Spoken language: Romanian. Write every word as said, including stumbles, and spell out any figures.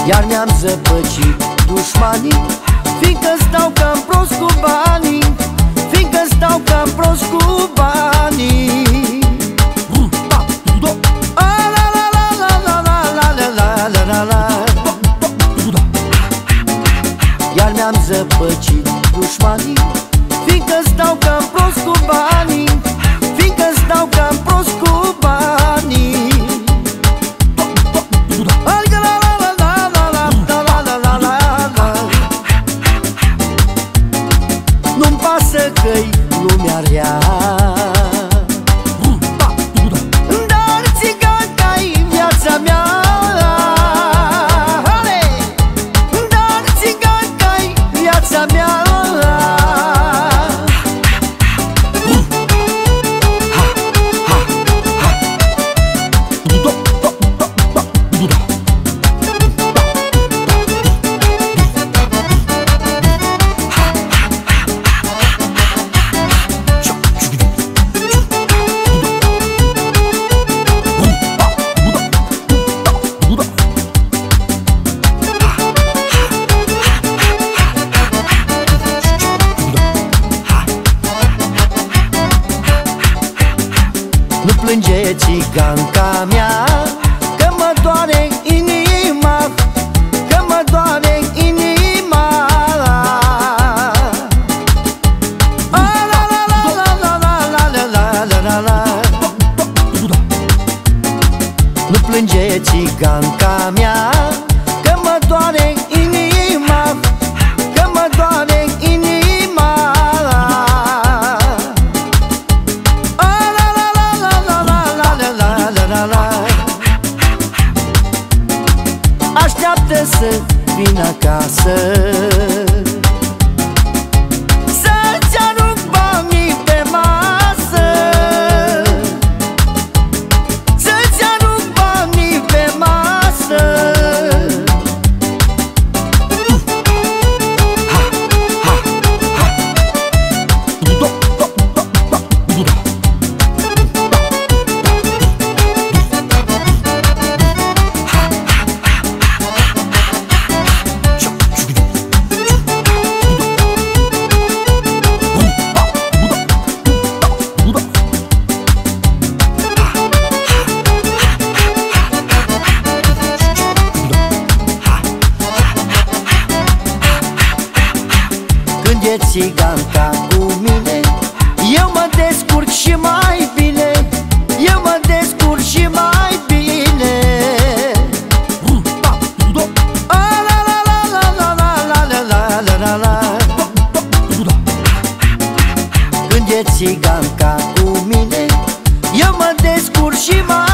iar mi-am zăpăcit dușmanii, fiindcă stau cam prost cu banii, fiindcă stau cam prost cu banii. Iar mi-am zăpăcit dușmanii, fiindcă stau cam prost cu banii, fiindcă stau cam prost cu banii. Nu-mi pasă că-i lumea rea, dar țiganca-i viața mea. Dar țiganca-i viața mea. Nu plânge țiganca mea, că mă doare inima, că mă doare inima. Nu plânge țiganca mea, că mă doare inima, că mă doare inima. Așteaptă să vin acasă, să-ți arunc banii pe masă, să-ți arunc banii pe masă. Ha, ha, ha. Când e țiganca cu mine, eu mă descurc și mai bine, eu mă descurc și mai bine. Când e țiganca cu mine, eu mă descurc și mai